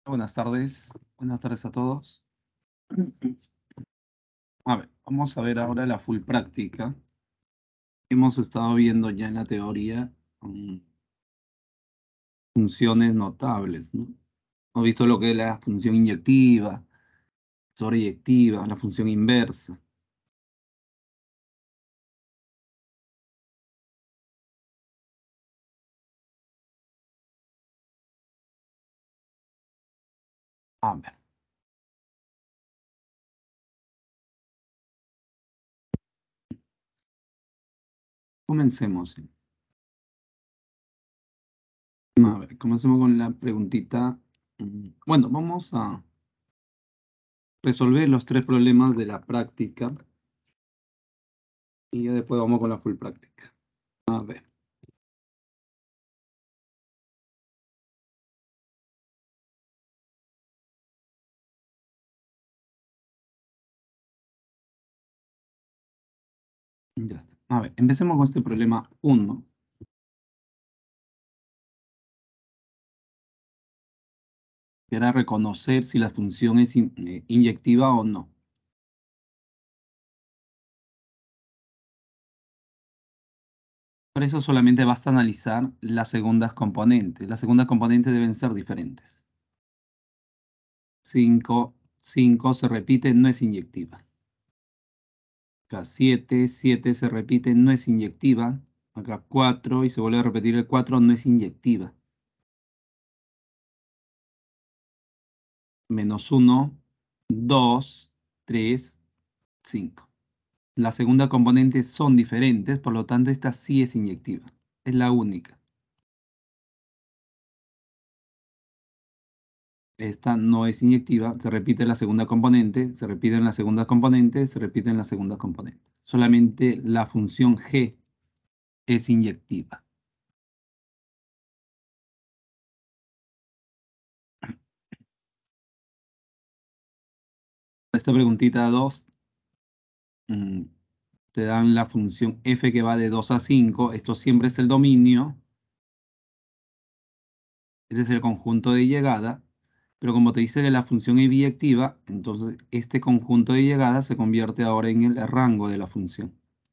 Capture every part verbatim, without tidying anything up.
Buenas tardes, buenas tardes a todos. A ver, vamos a ver ahora la full práctica. Hemos estado viendo ya en la teoría um, funciones notables, ¿no? Hemos visto lo que es la función inyectiva, sobreyectiva, la función inversa. A ver. Comencemos. A ver, comencemos con la preguntita. Mm, Bueno, vamos a resolver los tres problemas de la práctica y ya después vamos con la full práctica. A ver. Ya está. A ver, empecemos con este problema uno. Que era reconocer si la función es in- eh, inyectiva o no. Para eso solamente basta analizar las segundas componentes. Las segundas componentes deben ser diferentes. cinco, cinco se repite, no es inyectiva. Acá siete, siete se repite, no es inyectiva. Acá cuatro y se vuelve a repetir el cuatro, no es inyectiva. Menos uno, dos, tres, cinco. Las segundas componentes son diferentes, por lo tanto esta sí es inyectiva. Es la única. Esta no es inyectiva, se repite la segunda componente, se repite en la segunda componente, se repite en la segunda componente. Solamente la función g es inyectiva. Esta preguntita dos, mm, te dan la función f que va de dos a cinco. Esto siempre es el dominio. Este es el conjunto de llegada. Pero como te dice que la función es biyectiva, entonces este conjunto de llegada se convierte ahora en el rango de la función.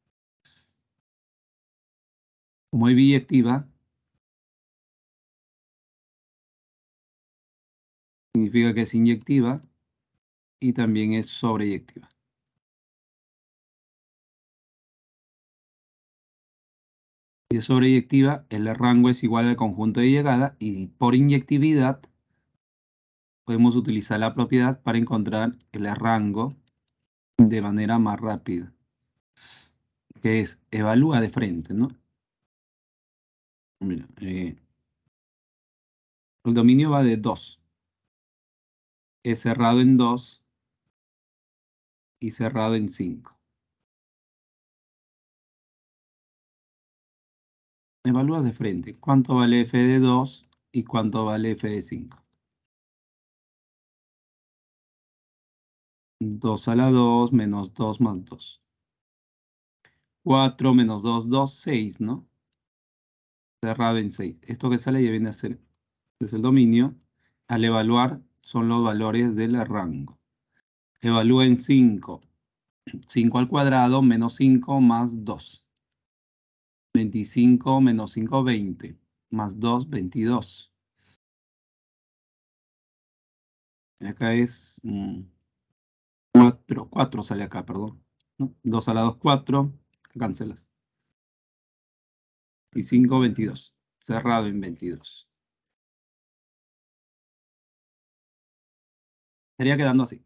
Como es biyectiva, significa que es inyectiva y también es sobreyectiva. Si es sobreyectiva, el rango es igual al conjunto de llegada y por inyectividad podemos utilizar la propiedad para encontrar el rango de manera más rápida, que es evalúa de frente, ¿no? Mira, eh, el dominio va de dos, es cerrado en dos y cerrado en cinco. Evalúas de frente, ¿cuánto vale f de dos y cuánto vale f de cinco? dos a la dos menos dos más dos. cuatro menos dos, dos, seis, ¿no? Cerrado en seis. Esto que sale ya viene a ser es el dominio. Al evaluar son los valores del rango. Evalúa en cinco. cinco al cuadrado menos cinco más dos. veinticinco menos cinco, veinte. Más dos, veintidós. Y acá es mm, cuatro. cuatro sale acá, perdón. ¿No? dos a la dos, cuatro. Cancelas. Y cinco, veintidós. Cerrado en veintidós. Estaría quedando así.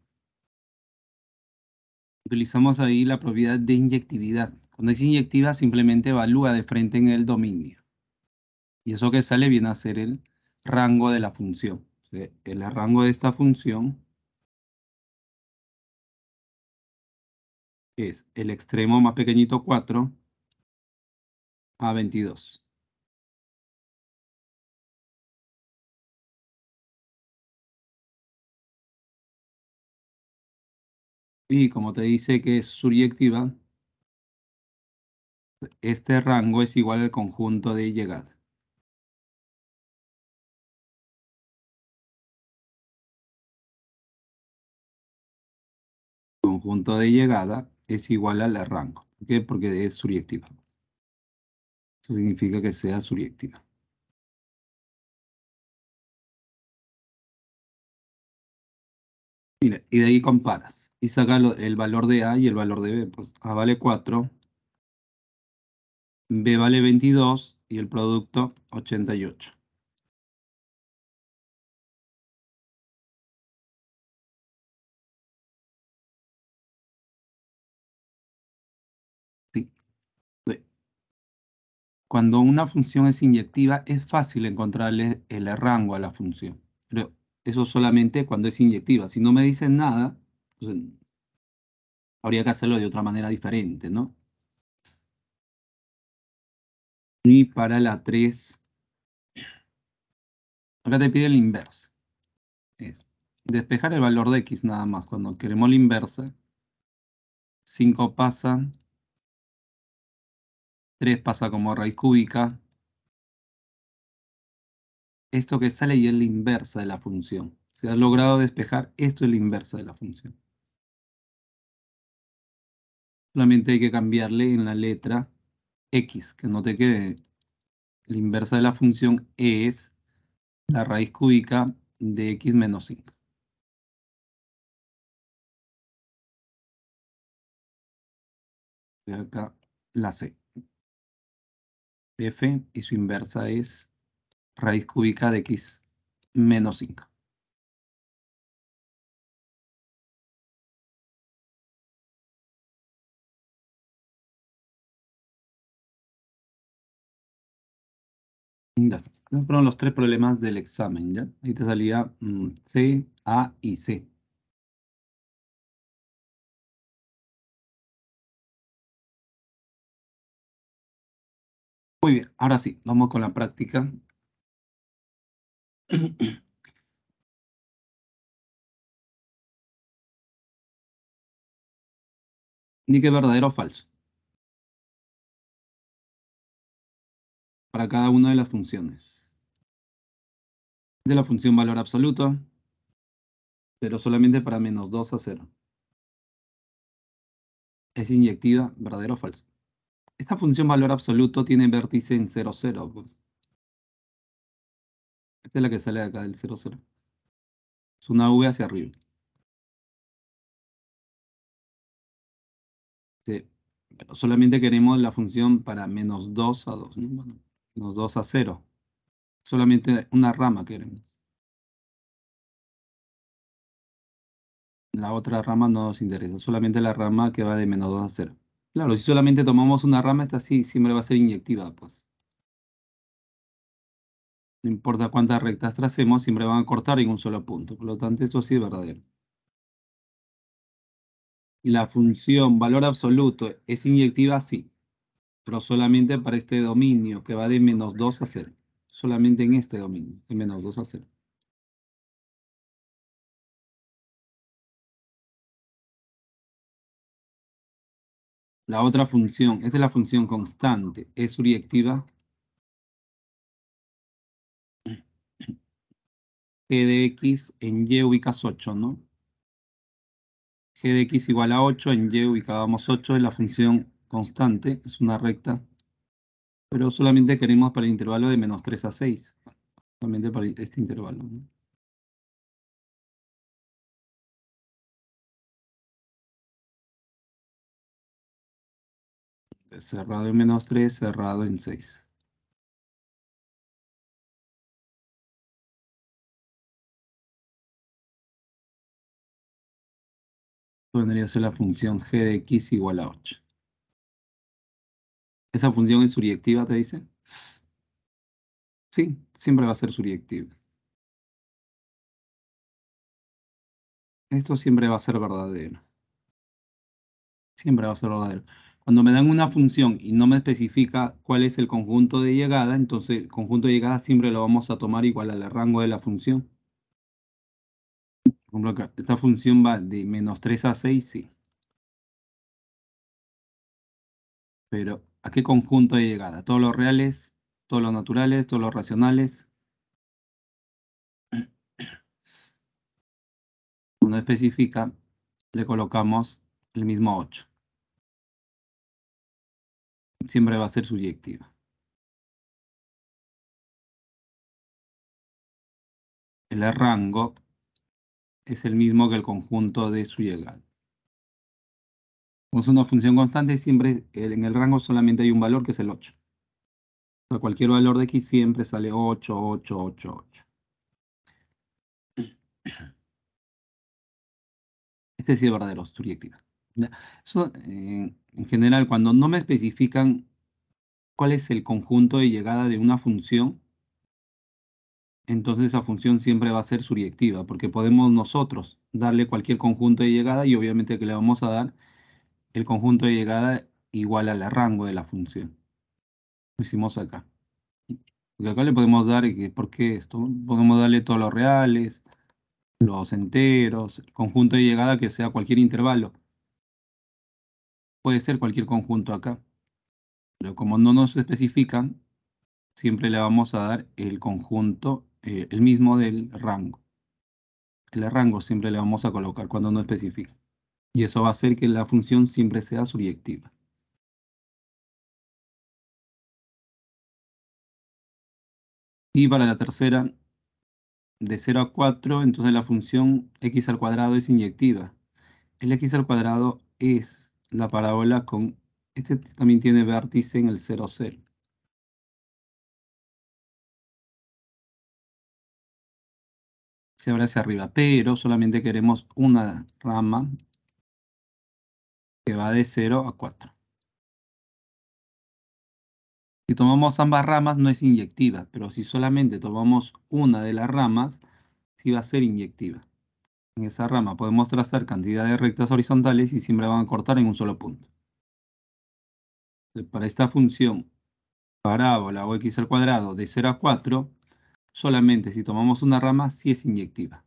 Utilizamos ahí la propiedad de inyectividad. Cuando es inyectiva, simplemente evalúa de frente en el dominio. Y eso que sale viene a ser el rango de la función. O sea, el rango de esta función es el extremo más pequeñito, cuatro, a veintidós. Y como te dice que es suryectiva, este rango es igual al conjunto de llegada. conjunto de llegada es igual al rango. ¿Por qué? Porque es suriyectiva. Eso significa que sea suriyectiva. Mira, y de ahí comparas. Y saca lo- el valor de A y el valor de B. Pues A vale cuatro, B vale veintidós y el producto ochenta y ocho. Sí. Ve. Cuando una función es inyectiva, es fácil encontrarle el rango a la función. Pero eso solamente cuando es inyectiva. Si no me dicen nada, pues, habría que hacerlo de otra manera diferente, ¿no? Y para la tres, acá te pide la inversa. Es despejar el valor de x nada más. Cuando queremos la inversa, cinco pasa, tres pasa como raíz cúbica. Esto que sale y es la inversa de la función. Se ha logrado despejar, esto es la inversa de la función. Solamente hay que cambiarle en la letra x, que no te quede. La inversa de la función es la raíz cúbica de x menos cinco. Y acá la c. F y su inversa es raíz cúbica de x menos cinco. Ya está. Esos fueron los tres problemas del examen, ¿ya? Ahí te salía mm, C, A y C. Muy bien, ahora sí, vamos con la práctica. Indique verdadero o falso para cada una de las funciones. De la función valor absoluto, pero solamente para menos dos a cero. Es inyectiva, verdadero o falso. Esta función valor absoluto tiene vértice en cero, cero. Pues. Esta es la que sale de acá del cero, cero. Es una V hacia arriba. Sí. Pero solamente queremos la función para menos dos a dos, ¿no? Bueno, menos dos a cero. Solamente una rama queremos. La otra rama no nos interesa, solamente la rama que va de menos dos a cero. Claro, si solamente tomamos una rama, esta sí siempre va a ser inyectiva, pues. No importa cuántas rectas tracemos, siempre van a cortar en un solo punto. Por lo tanto, esto sí es verdadero. Y la función valor absoluto es inyectiva, sí, pero solamente para este dominio que va de menos dos a cero. Solamente en este dominio, de menos dos a cero. La otra función, esta es la función constante, es suriyectiva. G de x en y ubicas ocho, ¿no? G de x igual a ocho, en y ubicábamos ocho, es la función constante, es una recta, pero solamente queremos para el intervalo de menos tres a seis, solamente para este intervalo, ¿no? Cerrado en menos tres, cerrado en seis. Vendría a ser la función g de x igual a ocho. ¿Esa función es suriyectiva, te dice? Sí, siempre va a ser suriyectiva. Esto siempre va a ser verdadero. Siempre va a ser verdadero. Cuando me dan una función y no me especifica cuál es el conjunto de llegada, entonces el conjunto de llegada siempre lo vamos a tomar igual al rango de la función. Por ejemplo, acá, esta función va de menos tres a seis, sí. Pero, ¿a qué conjunto de llegada? ¿Todos los reales? ¿Todos los naturales? ¿Todos los racionales? Cuando especifica, le colocamos el mismo ocho. Siempre va a ser suryectiva. El rango es el mismo que el conjunto de su llegada. Como es una función constante, siempre en el rango solamente hay un valor que es el ocho. Para cualquier valor de x siempre sale ocho, ocho, ocho, ocho. Este sí es verdadero, suryectiva. Eso, eh, en general, cuando no me especifican cuál es el conjunto de llegada de una función, entonces esa función siempre va a ser suryectiva, porque podemos nosotros darle cualquier conjunto de llegada y obviamente que le vamos a dar el conjunto de llegada igual al rango de la función. Lo hicimos acá. Porque acá le podemos dar, ¿por qué esto? Podemos darle todos los reales, los enteros, el conjunto de llegada que sea cualquier intervalo. Puede ser cualquier conjunto acá. Pero como no nos especifican, siempre le vamos a dar el conjunto, eh, el mismo del rango. El rango siempre le vamos a colocar cuando no especifica. Y eso va a hacer que la función siempre sea suryectiva. Y para la tercera, de cero a cuatro, entonces la función x al cuadrado es inyectiva. El x al cuadrado es la parábola con... Este también tiene vértice en el cero, cero. Se abre hacia arriba, pero solamente queremos una rama que va de cero a cuatro. Si tomamos ambas ramas no es inyectiva, pero si solamente tomamos una de las ramas, sí va a ser inyectiva. En esa rama podemos trazar cantidad de rectas horizontales y siempre van a cortar en un solo punto. Para esta función parábola o x al cuadrado de cero a cuatro, solamente si tomamos una rama sí es inyectiva.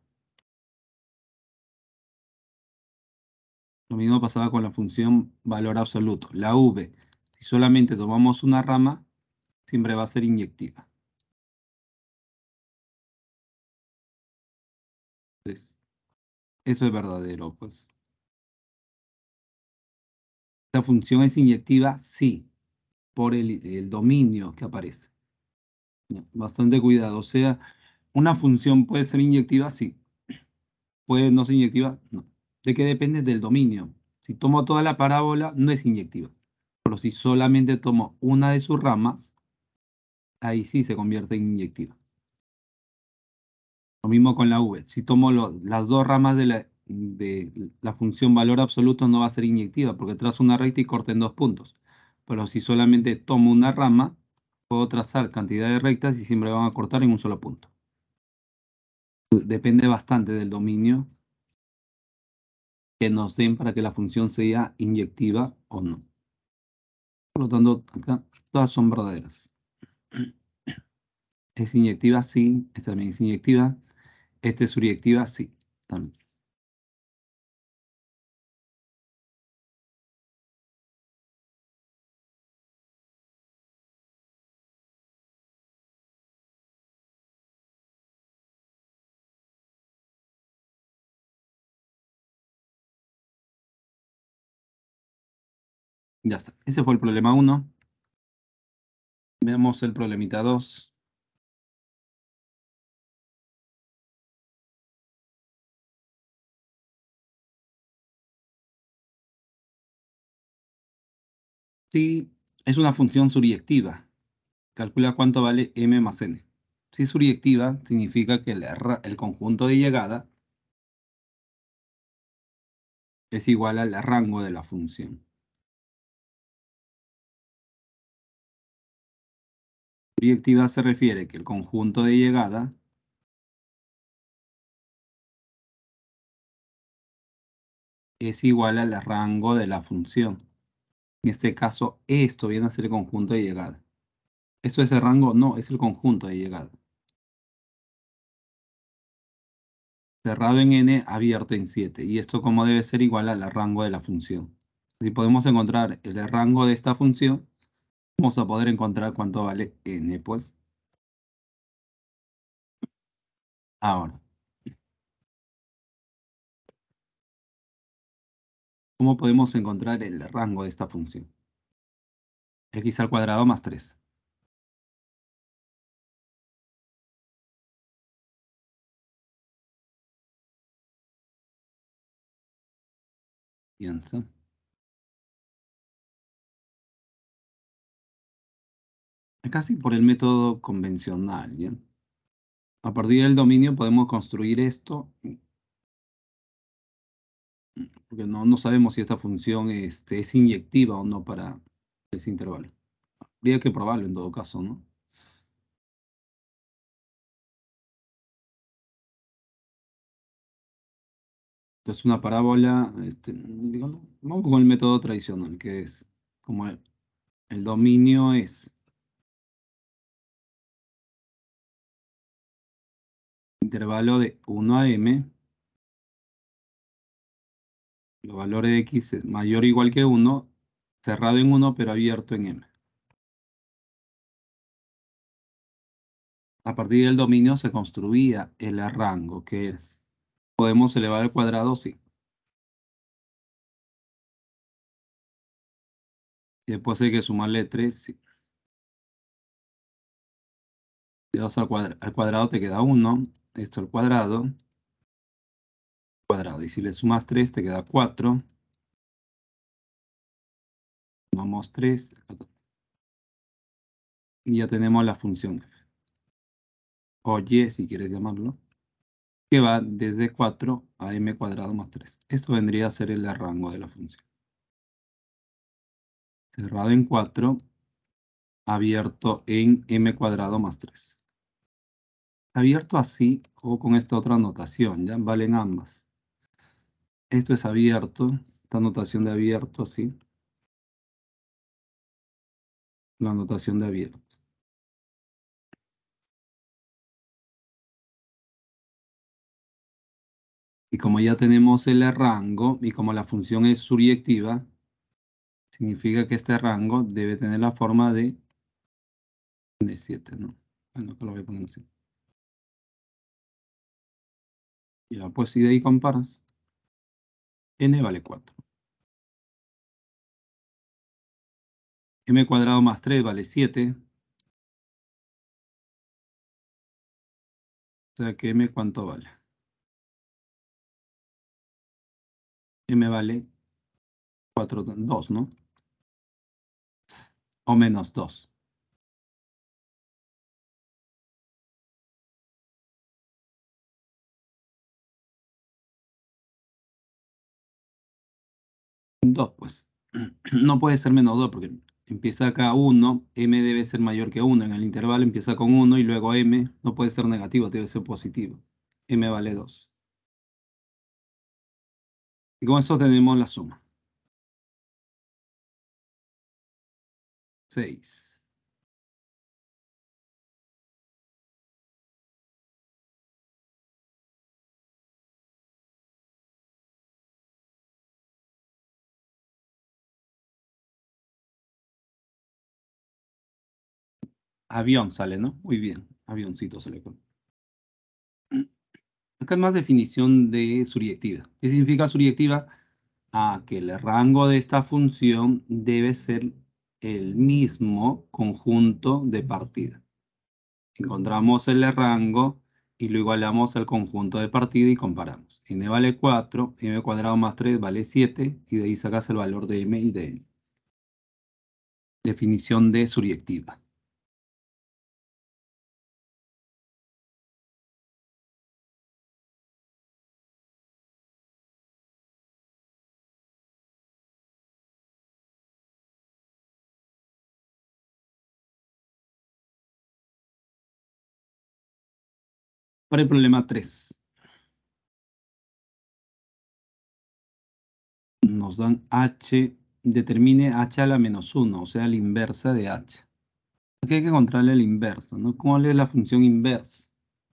Lo mismo pasaba con la función valor absoluto. La v, si solamente tomamos una rama, siempre va a ser inyectiva. Entonces, eso es verdadero, pues. ¿La función es inyectiva? Sí, por el, el dominio que aparece. Bastante cuidado. O sea, una función puede ser inyectiva, sí. Puede no ser inyectiva, no. ¿De qué depende? Del dominio. Si tomo toda la parábola, no es inyectiva. Pero si solamente tomo una de sus ramas, ahí sí se convierte en inyectiva. Lo mismo con la v. Si tomo lo- las dos ramas de la, de la función valor absoluto, no va a ser inyectiva, porque trazo una recta y corta en dos puntos. Pero si solamente tomo una rama, puedo trazar cantidad de rectas y siempre van a cortar en un solo punto. Depende bastante del dominio que nos den para que la función sea inyectiva o no. Por lo tanto, acá todas son verdaderas. ¿Es inyectiva? Sí. Esta también es inyectiva. Esta es suryectiva, sí, también. Ya está. Ese fue el problema uno. Veamos el problemita dos. Sí, es una función suryectiva. Calcula cuánto vale m más n. Si es suryectiva, significa que el, ra- el conjunto de llegada es igual al rango de la función. Suryectiva se refiere que el conjunto de llegada es igual al rango de la función. En este caso, esto viene a ser el conjunto de llegada. ¿Esto es el rango? No, es el conjunto de llegada. Cerrado en n, abierto en siete. Y esto como debe ser igual al rango de la función. Si podemos encontrar el rango de esta función, vamos a poder encontrar cuánto vale n, pues. Ahora, ¿cómo podemos encontrar el rango de esta función? X al cuadrado más tres. Piensa. Casi por el método convencional, ¿ya? A partir del dominio podemos construir esto, porque no, no sabemos si esta función este, es inyectiva o no para ese intervalo. Habría que probarlo en todo caso, ¿no? Entonces una parábola, este, digamos, vamos con el método tradicional, que es como el, el dominio es intervalo de uno a m, los valores de x es mayor o igual que uno, cerrado en uno pero abierto en m. A partir del dominio se construía el rango, que es, ¿podemos elevar al cuadrado? Sí. Y después hay que sumarle tres, sí. Si vas al, cuadra al cuadrado te queda uno, esto al cuadrado, cuadrado. Y si le sumas tres te queda cuatro. Sumamos tres. Y ya tenemos la función f. O y, si quieres llamarlo. Que va desde cuatro a m cuadrado más tres. Esto vendría a ser el rango de la función. Cerrado en cuatro, abierto en m cuadrado más tres. Abierto así o con esta otra notación, ya valen ambas. Esto es abierto, esta notación de abierto así. La notación de abierto. Y como ya tenemos el rango y como la función es suryectiva, significa que este rango debe tener la forma de, de siete, ¿no? Bueno, acá lo voy a poner así. Ya, pues si de ahí comparas, n vale cuatro. M cuadrado más tres vale siete. O sea que m, ¿cuánto vale? M vale cuatro, dos, ¿no? O menos dos. dos, pues. No puede ser menos dos porque empieza acá uno, m debe ser mayor que uno. En el intervalo empieza con uno y luego m no puede ser negativo, debe ser positivo. M vale dos. Y con eso tenemos la suma. seis. Avión sale, ¿no? Muy bien. Avioncito sale con. Acá hay más definición de suryectiva. ¿Qué significa suryectiva? Ah, que el rango de esta función debe ser el mismo conjunto de partida. Encontramos el rango y lo igualamos al conjunto de partida y comparamos. N vale cuatro, m cuadrado más tres vale siete, y de ahí sacas el valor de m y de n. Definición de suryectiva. Para el problema tres. Nos dan h, determine h a la menos uno, o sea, la inversa de h. Aquí hay que encontrarle la inversa, ¿no? ¿Cuál es la función inversa?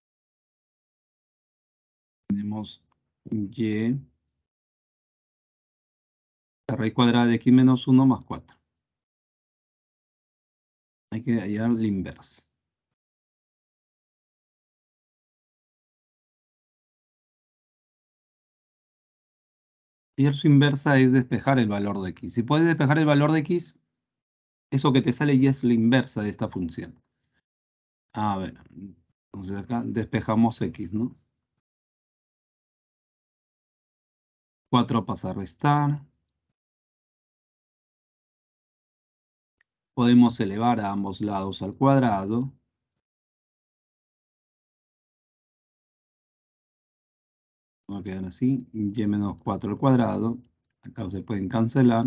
Tenemos y, la raíz cuadrada de x menos uno más cuatro. Hay que hallar la inversa. Y su inversa es despejar el valor de x. Si puedes despejar el valor de x, eso que te sale ya es la inversa de esta función. A ver, entonces acá despejamos x, ¿no? cuatro pasa a restar. Podemos elevar a ambos lados al cuadrado. Va a quedar así, y menos cuatro al cuadrado. Acá se pueden cancelar.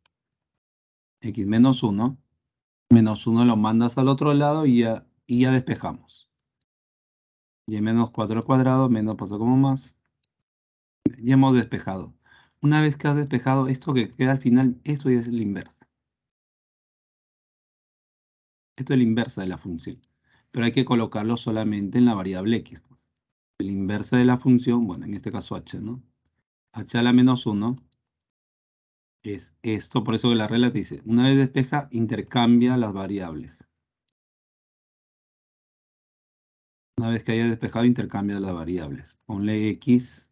X menos uno. Menos uno lo mandas al otro lado y ya, y ya despejamos. Y menos cuatro al cuadrado, menos pasa como más. Ya hemos despejado. Una vez que has despejado esto que queda al final, esto ya es la inversa. Esto es la inversa de la función. Pero hay que colocarlo solamente en la variable x. La inversa de la función, bueno, en este caso h, ¿no? H a la menos uno es esto, por eso que la regla te dice, una vez despeja, intercambia las variables. Una vez que haya despejado, intercambia las variables. Ponle x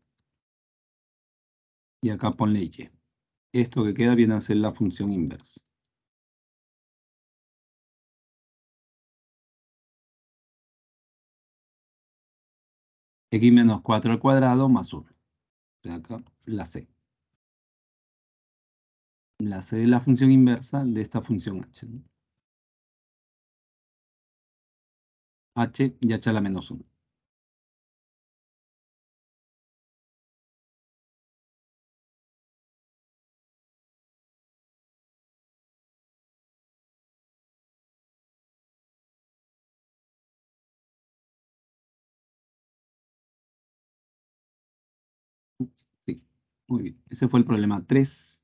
y acá ponle y. Esto que queda viene a ser la función inversa. X menos cuatro al cuadrado más uno. Acá la c. La c es la función inversa de esta función h, ¿no? H y h a la menos uno. Sí, muy bien. Ese fue el problema tres.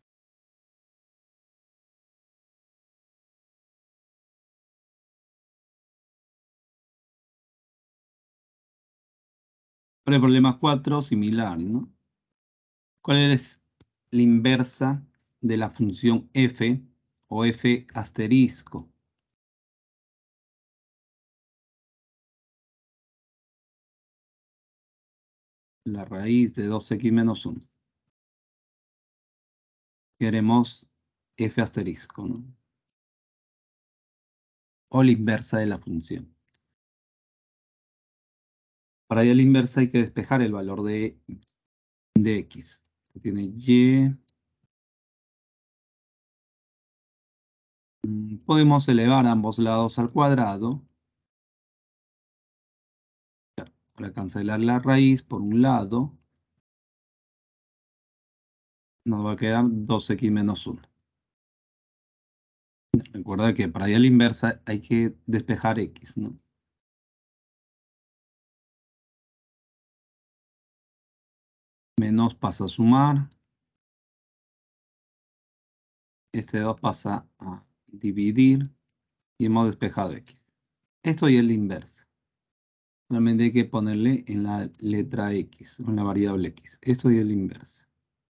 Para el problema cuatro, similar, ¿no? ¿Cuál es la inversa de la función f o f asterisco? La raíz de dos x menos uno. Queremos f asterisco, ¿no? O la inversa de la función. Para ir a la inversa hay que despejar el valor de, de x. Tiene y. Mm, Podemos elevar ambos lados al cuadrado. Para cancelar la raíz por un lado, nos va a quedar dos x menos uno. Recuerda que para ir a la inversa hay que despejar x, ¿no? Menos pasa a sumar. Este dos pasa a dividir. Y hemos despejado x. Esto ya es la inversa. Solamente hay que ponerle en la letra x, en la variable x. Esto ya es la inversa.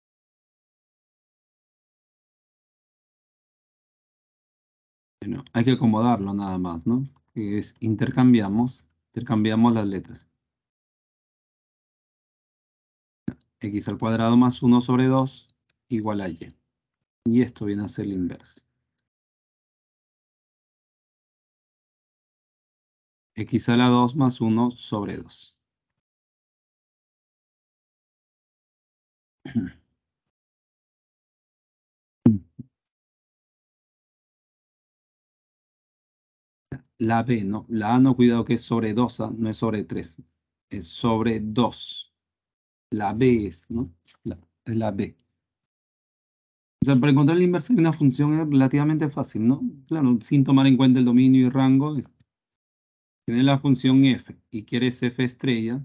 Bueno, hay que acomodarlo nada más, ¿no? Que es intercambiamos, intercambiamos las letras. X al cuadrado más uno sobre dos igual a y. Y esto viene a ser la inversa. X a la dos más uno sobre dos. La B, ¿no? La A no, cuidado que es sobre dos, ¿ah? No es sobre tres. Es sobre dos. La B es, ¿no? La, es la B. O sea, para encontrar la inversa de una función es relativamente fácil, ¿no? Claro, sin tomar en cuenta el dominio y rango. es- Tienes la función f y quieres f estrella,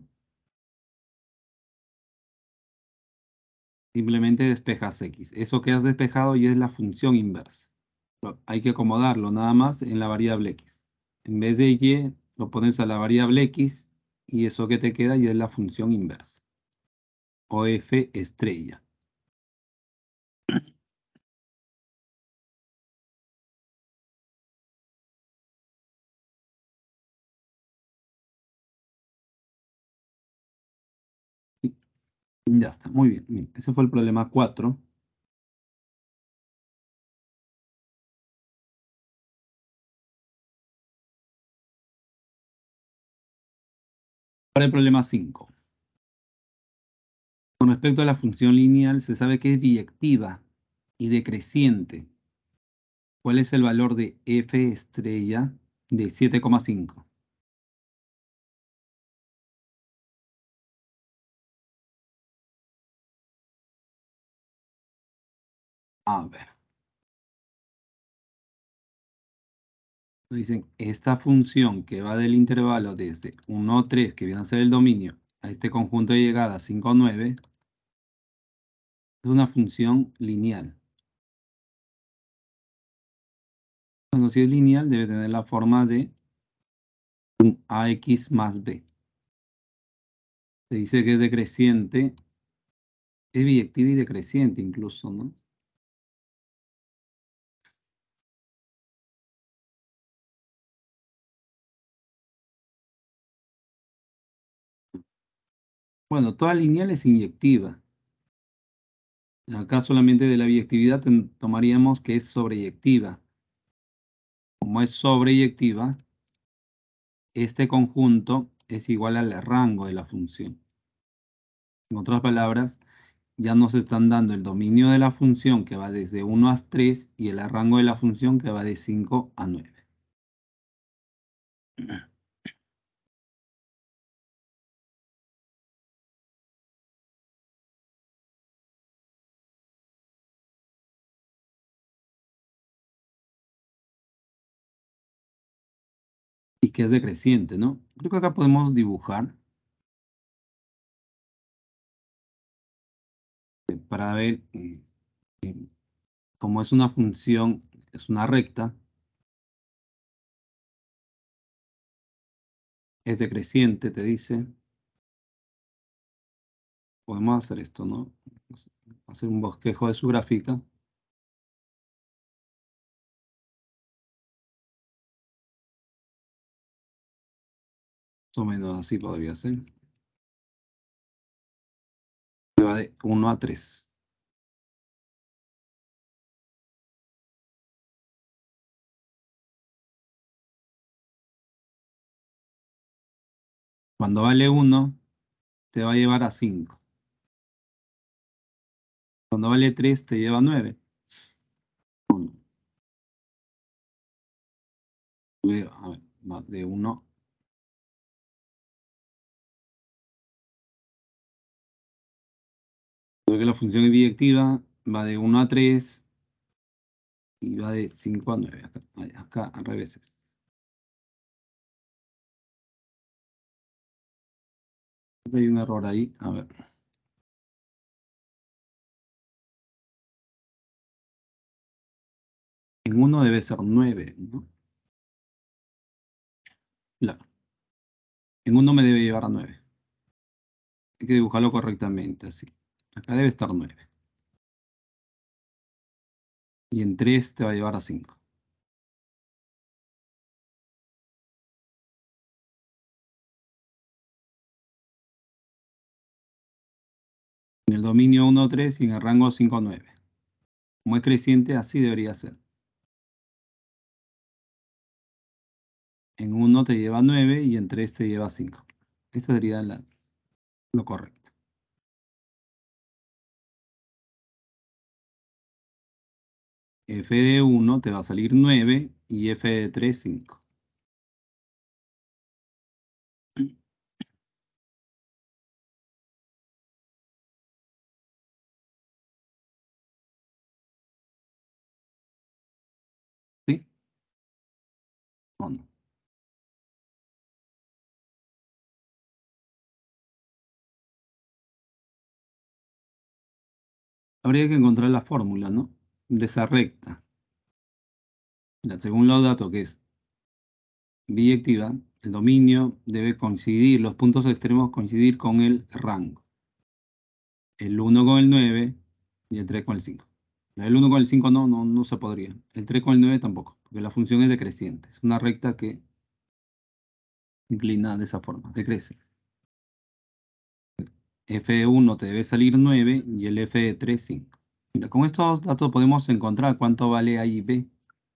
simplemente despejas x. Eso que has despejado ya es la función inversa. Pero hay que acomodarlo nada más en la variable x. En vez de y, lo pones a la variable x y eso que te queda ya es la función inversa. O f estrella. Ya está, muy bien. Bien, ese fue el problema cuatro. Ahora el problema cinco. Con respecto a la función lineal, se sabe que es biyectiva y decreciente. ¿Cuál es el valor de f estrella de siete coma cinco? A ver. Dicen, esta función que va del intervalo desde uno a tres, que viene a ser el dominio, a este conjunto de llegada cinco a nueve, es una función lineal. Bueno, si es lineal, debe tener la forma de un ax más b. Se dice que es decreciente, es biyectiva y decreciente incluso, ¿no? Bueno, toda lineal es inyectiva. Acá solamente de la biyectividad ten- tomaríamos que es sobreyectiva. Como es sobreyectiva, este conjunto es igual al rango de la función. En otras palabras, ya nos están dando el dominio de la función que va desde uno a tres y el rango de la función que va de cinco a nueve. Y que es decreciente, ¿no? Creo que acá podemos dibujar eh, para ver eh, eh, cómo es una función, es una recta, es decreciente, te dice. Podemos hacer esto, ¿no? Hacer un bosquejo de su gráfica. Más o menos así podría ser. Que va de uno a tres. Cuando vale uno, te va a llevar a cinco. Cuando vale tres, te lleva a nueve. uno. A ver, va de uno. Porque la función es biyectiva, va de uno a tres y va de cinco a nueve. Acá, acá al revés. Hay un error ahí. A ver. En uno debe ser nueve, ¿no? Claro. En uno me debe llevar a nueve. Hay que dibujarlo correctamente, así. Acá debe estar nueve. Y en tres te va a llevar a cinco. En el dominio uno a tres y en el rango cinco a nueve. Como es creciente, así debería ser. En uno te lleva nueve y en tres te lleva cinco. Esto sería la- lo correcto. F de uno te va a salir nueve y F de tres, cinco. ¿Sí? ¿O no? Habría que encontrar la fórmula, ¿no? De esa recta. Mira, según los datos que es biyectiva, el dominio debe coincidir, los puntos extremos coincidir con el rango. El uno con el nueve y el tres con el cinco. El uno con el cinco no, no, no se podría. El tres con el nueve tampoco, porque la función es decreciente. Es una recta que inclina de esa forma, decrece. F de uno te debe salir nueve y el F de tres, cinco. Mira, con estos datos podemos encontrar cuánto vale A y B.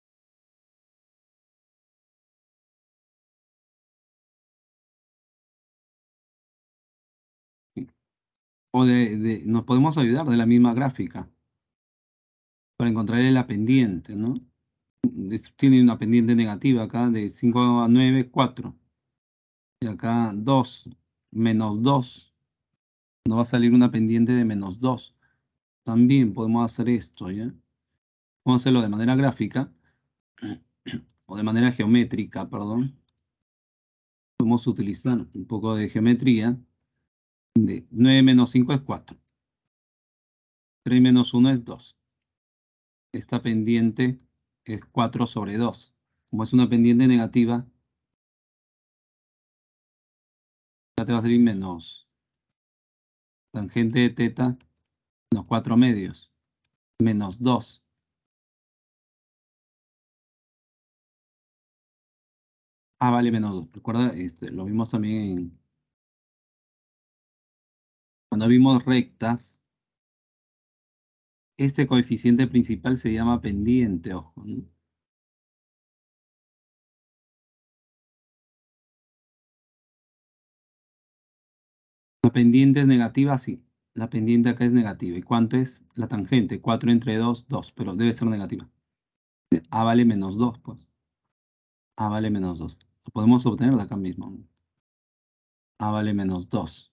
O de, de- nos podemos ayudar de la misma gráfica para encontrar la pendiente, ¿no? Es- Tiene una pendiente negativa acá de cinco a nueve, cuatro. Y acá dos, menos dos. Nos va a salir una pendiente de menos dos. También podemos hacer esto, ¿ya? Vamos a hacerlo de manera gráfica, o de manera geométrica, perdón. Podemos utilizar un poco de geometría. De nueve menos cinco es cuatro. tres menos uno es dos. Esta pendiente es cuatro sobre dos. Como es una pendiente negativa, ya te va a salir menos tangente de teta menos cuatro medios, menos dos. Ah, vale, menos dos. Recuerda, este, lo vimos también en, cuando vimos rectas. Este coeficiente principal se llama pendiente, ojo, ¿no? La pendiente es negativa, sí. La pendiente acá es negativa. ¿Y cuánto es la tangente? cuatro entre dos, dos, pero debe ser negativa. A vale menos dos, pues. A vale menos dos. Lo podemos obtener de acá mismo. A vale menos dos.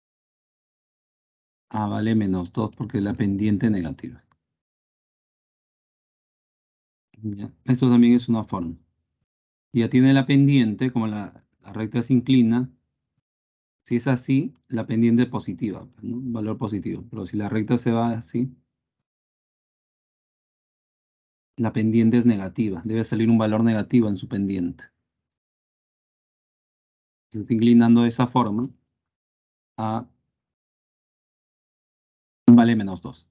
A vale menos dos porque es la pendiente negativa. ¿Ya? Esto también es una forma. Ya tiene la pendiente, como la, la recta se inclina. Si es así, la pendiente es positiva, ¿no? Un valor positivo. Pero si la recta se va así, la pendiente es negativa. Debe salir un valor negativo en su pendiente. Se está inclinando de esa forma. A vale menos dos.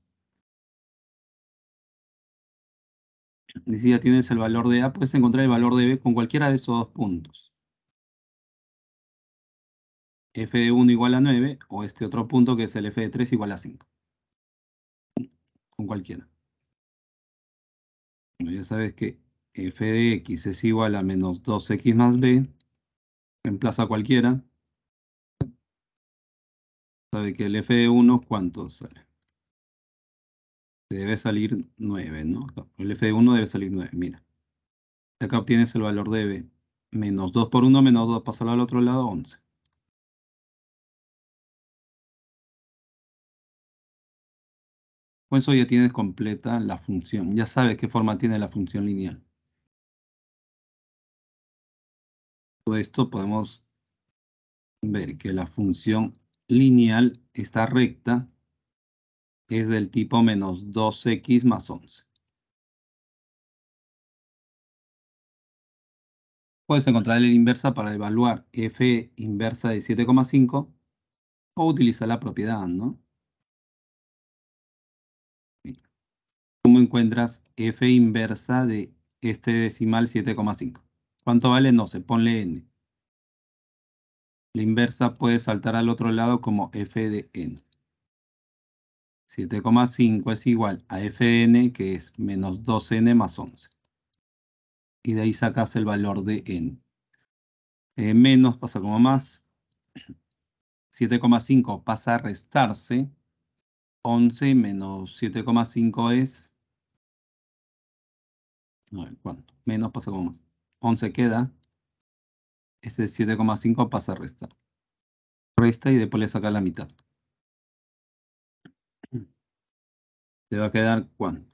Y si ya tienes el valor de A, puedes encontrar el valor de B con cualquiera de estos dos puntos. F de uno igual a nueve, o este otro punto que es el F de tres igual a cinco. Con cualquiera. Bueno, ya sabes que F de X es igual a menos dos X más B. Reemplaza cualquiera. Sabe que el F de uno, ¿cuánto sale? Debe salir nueve, ¿no? El F de uno debe salir nueve, mira. Acá obtienes el valor de B. Menos dos por uno, menos dos, pasarlo al otro lado, once. Con eso ya tienes completa la función. Ya sabes qué forma tiene la función lineal. Todo esto podemos ver que la función lineal, esta recta, es del tipo menos dos X más once. Puedes encontrar la inversa para evaluar f inversa de siete coma cinco o utilizar la propiedad, ¿no? ¿Cómo encuentras f inversa de este decimal siete coma cinco? ¿Cuánto vale? No sé, ponle n. La inversa puede saltar al otro lado como f de n. siete coma cinco es igual a f de n, que es menos dos n más once. Y de ahí sacas el valor de n. Eh, menos pasa como más. siete coma cinco pasa a restarse. once menos siete coma cinco es... A ver, ¿cuánto? Menos pasa como más. once queda. Este siete coma cinco pasa a restar. Resta y después le saca la mitad. Te va a quedar ¿cuánto?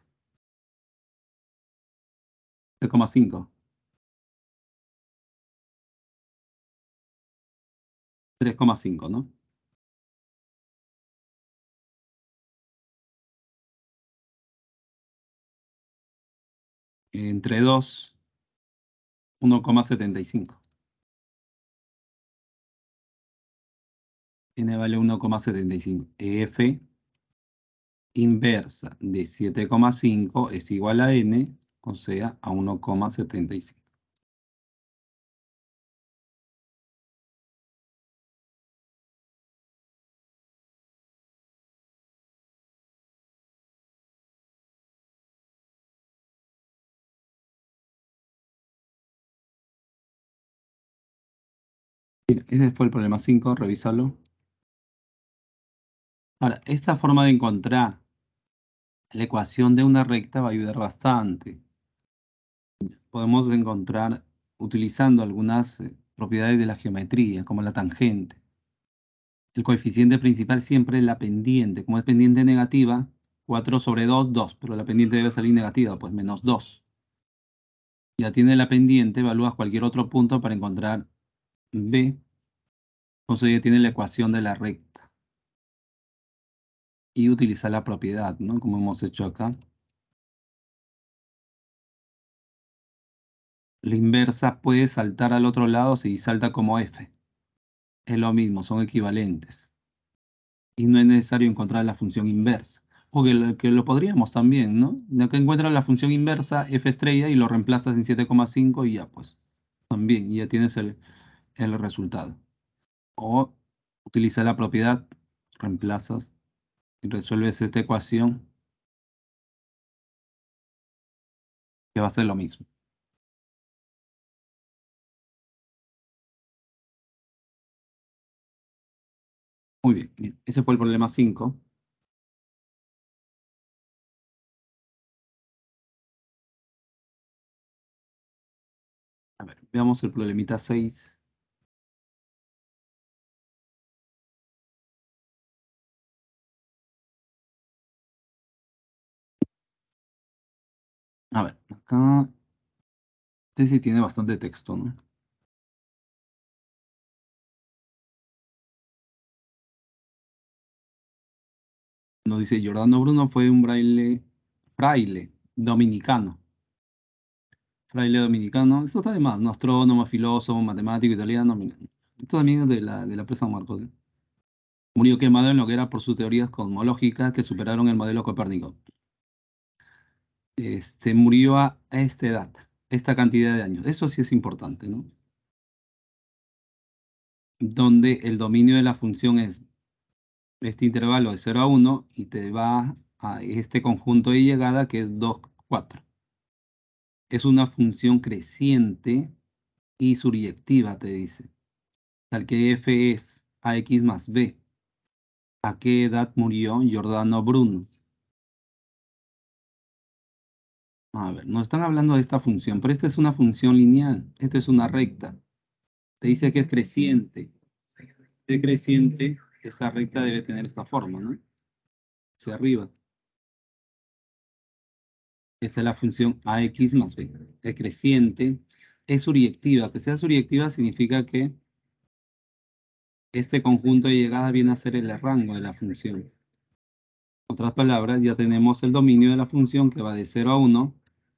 tres coma cinco. tres coma cinco, ¿no? Entre dos, uno coma setenta y cinco. N vale uno coma setenta y cinco. F inversa de siete coma cinco es igual a n, o sea, a uno coma setenta y cinco. Bien, ese fue el problema cinco, revísalo. Ahora, esta forma de encontrar la ecuación de una recta va a ayudar bastante. Podemos encontrar utilizando algunas eh, propiedades de la geometría, como la tangente. El coeficiente principal siempre es la pendiente. Como es pendiente negativa, cuatro sobre dos, dos. Pero la pendiente debe salir negativa, pues menos dos. Ya tiene la pendiente, evalúas cualquier otro punto para encontrar b. Entonces ya tiene la ecuación de la recta. Y utilizar la propiedad, ¿no? Como hemos hecho acá. La inversa puede saltar al otro lado si salta como f. Es lo mismo, son equivalentes. Y no es necesario encontrar la función inversa. O que lo, que lo podríamos también, ¿no? Ya que encuentras la función inversa, f estrella, y lo reemplazas en siete coma cinco y ya pues. También, y ya tienes el, el resultado. O utiliza la propiedad, reemplazas y resuelves esta ecuación, que va a ser lo mismo. Muy bien, bien. Ese fue el problema cinco. A ver, veamos el problemita seis. A ver, acá este sí tiene bastante texto, ¿no? Nos dice, Giordano Bruno fue un braille, fraile dominicano. Fraile dominicano, esto está de más, ¿no? Astrónomo, filósofo, matemático, italiano. Mira. Esto también es de la, de la presa San Marcos. ¿Eh? Murió quemado en lo que era por sus teorías cosmológicas que superaron el modelo Copérnico. Este, murió a esta edad, esta cantidad de años. Eso sí es importante, ¿no? Donde el dominio de la función es este intervalo de cero a uno y te va a este conjunto de llegada que es dos, cuatro. Es una función creciente y suryectiva, te dice. Tal que f es ax más b. ¿A qué edad murió Giordano Bruno? A ver, nos están hablando de esta función, pero esta es una función lineal. Esta es una recta. Te dice que es creciente. Es creciente, esta recta debe tener esta forma, ¿no? Hacia arriba. Esta es la función ax más b. Es creciente. Es suryectiva. Que sea suryectiva significa que este conjunto de llegada viene a ser el rango de la función. En otras palabras, ya tenemos el dominio de la función que va de cero a uno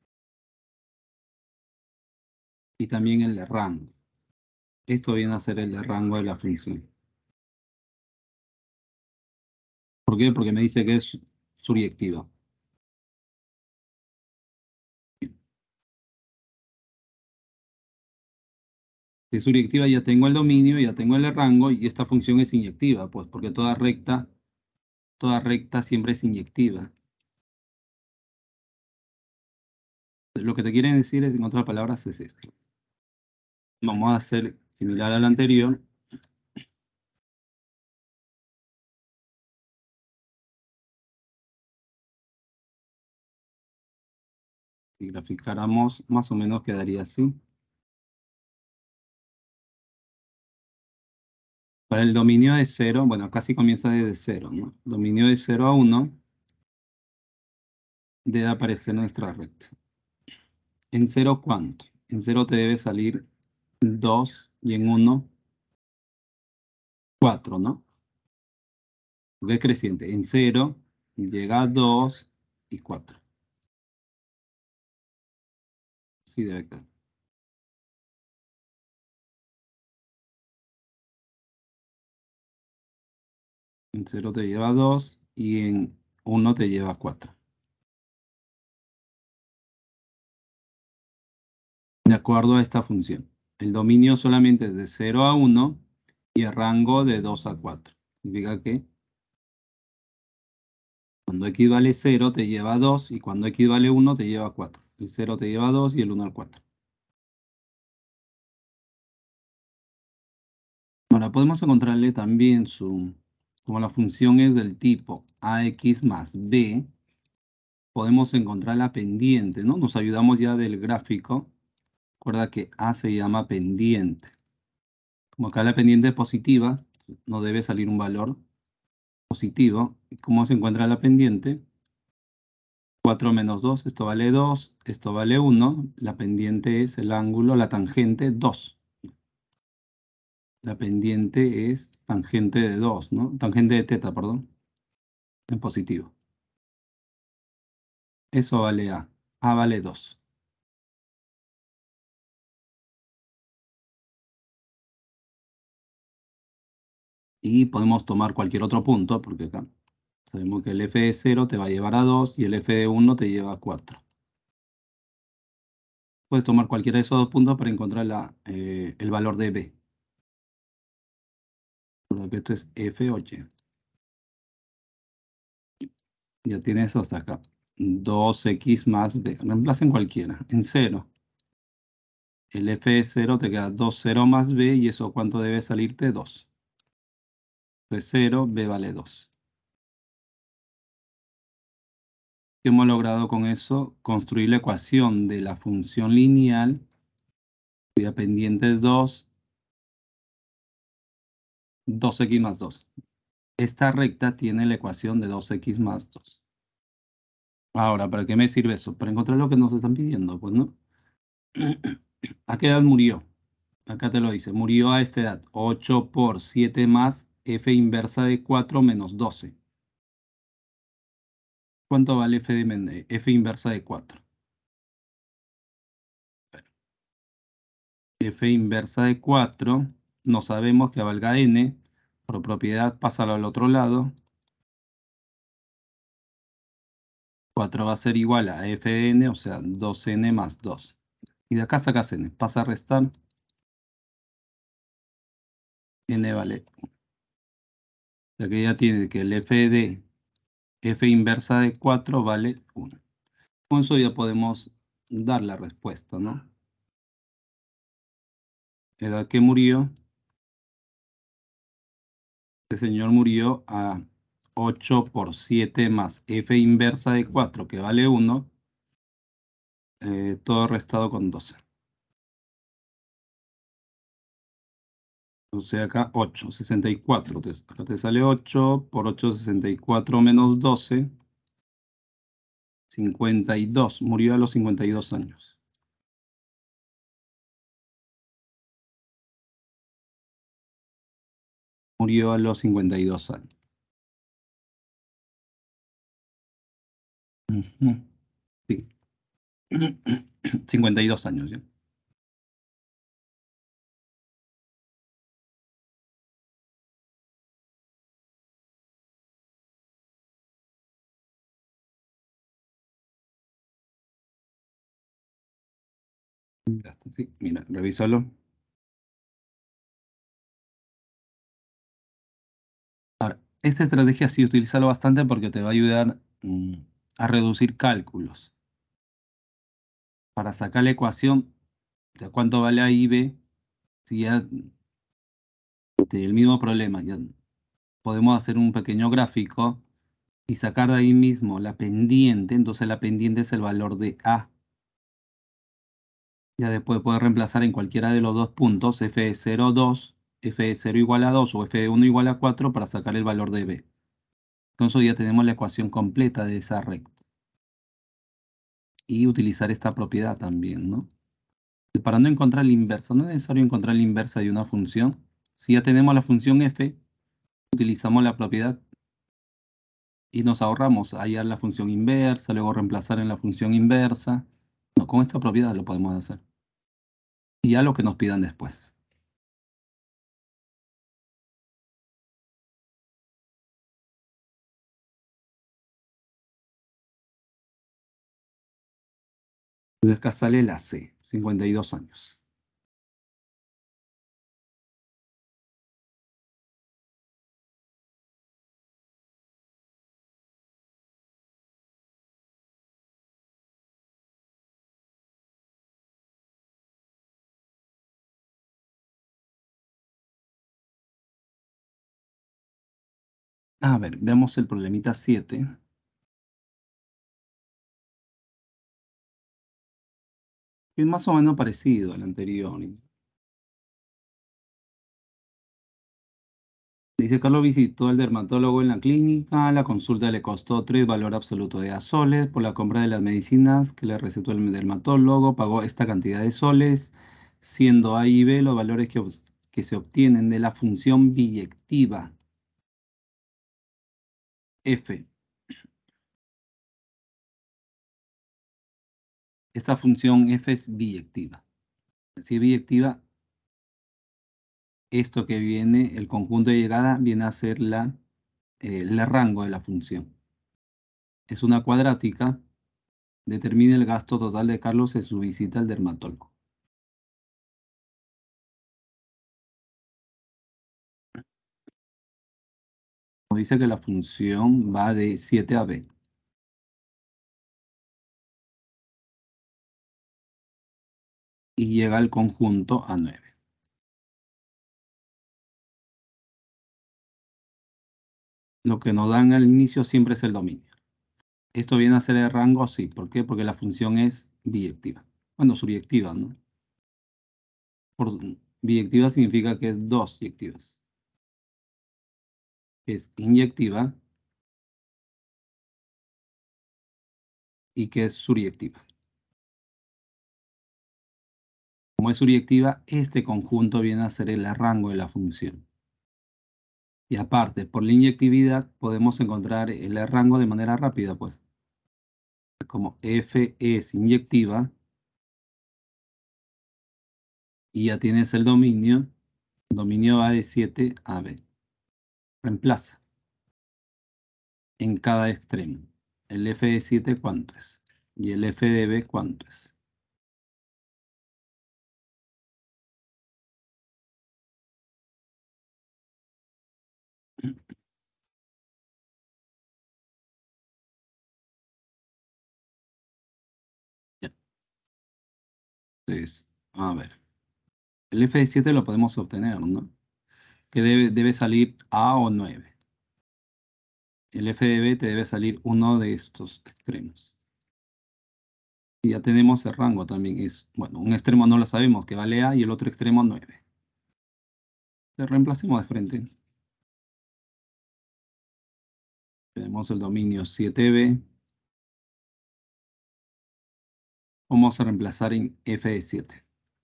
y también el rango. Esto viene a ser el rango de la función. ¿Por qué? Porque me dice que es suryectiva. Si es suryectiva ya tengo el dominio, ya tengo el rango y esta función es inyectiva, pues porque toda recta, toda recta siempre es inyectiva. Lo que te quieren decir, es, en otras palabras, es esto. Vamos a hacer similar al anterior. Si graficáramos, más o menos quedaría así. Para el dominio de cero, bueno, casi comienza desde cero, ¿no? Dominio de cero a uno debe aparecer nuestra recta. ¿En cero cuánto? En cero te debe salir dos y en uno, cuatro, ¿no? Porque es creciente. En cero llega a dos y cuatro. Sí debe quedar. En cero te lleva dos y en uno te lleva cuatro. De acuerdo a esta función. El dominio solamente es de cero a uno y el rango de dos a cuatro. Significa que cuando x vale cero te lleva a dos y cuando x vale uno te lleva a cuatro. El cero te lleva a dos y el uno al cuatro. Ahora podemos encontrarle también su, como la función es del tipo ax más b, podemos encontrar la pendiente, ¿no? Nos ayudamos ya del gráfico. Recuerda que A se llama pendiente. Como acá la pendiente es positiva, no debe salir un valor positivo. ¿Y cómo se encuentra la pendiente? cuatro menos dos, esto vale dos, esto vale uno. La pendiente es el ángulo, la tangente dos. La pendiente es tangente de dos, ¿no? Tangente de teta, perdón. En positivo. Eso vale A. A vale dos. Y podemos tomar cualquier otro punto, porque acá sabemos que el f de cero te va a llevar a dos y el f de uno te lleva a cuatro. Puedes tomar cualquiera de esos dos puntos para encontrar la, eh, el valor de b. Porque esto es f ocho. Ya tienes hasta acá. dos x más b. Reemplacen cualquiera. En cero. El f de cero te queda dos, cero más b. ¿Y eso cuánto debe salirte? dos. Entonces cero, b vale dos. ¿Qué hemos logrado con eso? Construir la ecuación de la función lineal cuya pendiente es dos, dos x más dos. Esta recta tiene la ecuación de dos x más dos. Ahora, ¿para qué me sirve eso? Para encontrar lo que nos están pidiendo, pues, ¿no? ¿A qué edad murió? Acá te lo dice. Murió a esta edad. ocho por siete más f inversa de cuatro menos doce. ¿Cuánto vale f, de, f inversa de cuatro? F inversa de cuatro, no sabemos que valga n, por propiedad pásalo al otro lado. cuatro va a ser igual a f de n, o sea, dos n más dos. Y de acá sacas n, pasa a restar. N vale uno. O sea que ya tiene que el f de f inversa de cuatro vale uno. Con eso ya podemos dar la respuesta, ¿no? Edad que murió. Este señor murió a ocho por siete más f inversa de cuatro, que vale uno. Eh, todo restado con doce. O sea, acá ocho, sesenta y cuatro. Entonces, acá te sale ocho por ocho, sesenta y cuatro menos doce, cincuenta y dos. Murió a los cincuenta y dos años. Murió a los cincuenta y dos años. Ujú. Sí. cincuenta y dos años, ¿ya? Ya está, sí. Mira, revísalo. Ahora, esta estrategia sí, utilízalo bastante porque te va a ayudar mm, a reducir cálculos. Para sacar la ecuación, o sea, cuánto vale A y B, si ya este, el mismo problema, ya podemos hacer un pequeño gráfico y sacar de ahí mismo la pendiente. Entonces la pendiente es el valor de A. Ya después puedes reemplazar en cualquiera de los dos puntos f de cero, dos, f de cero igual a dos o f de uno igual a cuatro para sacar el valor de B. Entonces ya tenemos la ecuación completa de esa recta. Y utilizar esta propiedad también, ¿no? Y para no encontrar la inversa, no es necesario encontrar la inversa de una función. Si ya tenemos la función f, utilizamos la propiedad y nos ahorramos hallar la función inversa, luego reemplazar en la función inversa. No, con esta propiedad lo podemos hacer. Y ya lo que nos pidan después. Entonces acá sale la C, cincuenta y dos años. A ver, veamos el problemita siete. Es más o menos parecido al anterior. Dice, Carlos visitó al dermatólogo en la clínica. La consulta le costó tres valor absoluto de A soles. Por la compra de las medicinas que le recetó el dermatólogo, pagó esta cantidad de soles, siendo A y B los valores que, ob- que se obtienen de la función biyectiva F. Esta función F es biyectiva. Si es biyectiva, esto que viene, el conjunto de llegada, viene a ser la, eh, el rango de la función. Es una cuadrática. Determine el gasto total de Carlos en su visita al dermatólogo. Nos dice que la función va de siete a b. Y llega al conjunto a nueve. Lo que nos dan al inicio siempre es el dominio. Esto viene a ser el rango, sí. ¿Por qué? Porque la función es biyectiva. Bueno, subyectiva, ¿no? Por, biyectiva significa que es dos yectivas. Es inyectiva y que es suryectiva. Como es suryectiva, este conjunto viene a ser el rango de la función. Y aparte, por la inyectividad podemos encontrar el rango de manera rápida, pues. Como F es inyectiva y ya tienes el dominio, el dominio va de siete a b. Reemplaza en cada extremo. El F de siete, ¿cuánto es? Y el F de b, ¿cuánto es? Ya. Entonces, a ver. El F de siete lo podemos obtener, ¿no? Que debe, debe salir A o nueve. El F de b te debe salir uno de estos extremos. Y ya tenemos el rango también. Es, bueno, un extremo no lo sabemos, que vale A, y el otro extremo nueve. Le reemplacemos de frente. Tenemos el dominio siete b. Vamos a reemplazar en F de siete.